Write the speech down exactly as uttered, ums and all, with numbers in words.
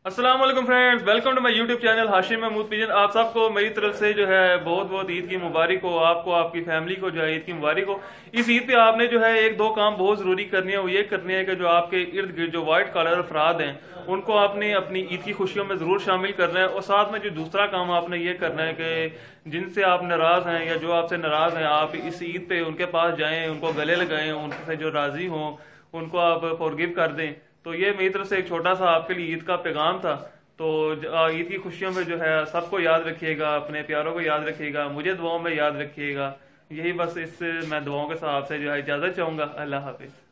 अस्सलाम वालेकुम friends, welcome to my YouTube channel Hashim Mahmood pigeon. आप सबको मेरी तरफ से जो है बहुत बहुत ईद की मुबारक हो। आपको, आपकी फैमिली को जो है ईद की मुबारक हो। इस ईद पे आपने जो है एक दो काम बहुत जरूरी करनी है। वो ये करनी है कि जो आपके इर्द गिर्द जो वाइट कॉलर अफराद हैं उनको आपने अपनी ईद की खुशियों में जरूर शामिल करना है। और साथ में जो दूसरा काम आपने ये करना है कि जिनसे आप नाराज हैं या जो आपसे नाराज हैं, आप इस ईद पे उनके पास जाएं, उनको गले लगाएं, उनसे जो राजी हों उनको आप फॉरगिव कर दें। तो ये मेरी तरफ से एक छोटा सा आपके लिए ईद का पैगाम था। तो ईद की खुशियों में जो है सबको याद रखिएगा, अपने प्यारों को याद रखिएगा, मुझे दुआओं में याद रखिएगा। यही बस इस मैं दुआओं के साथ आपसे जो है इजाजत चाहूंगा। अल्लाह हाफिज।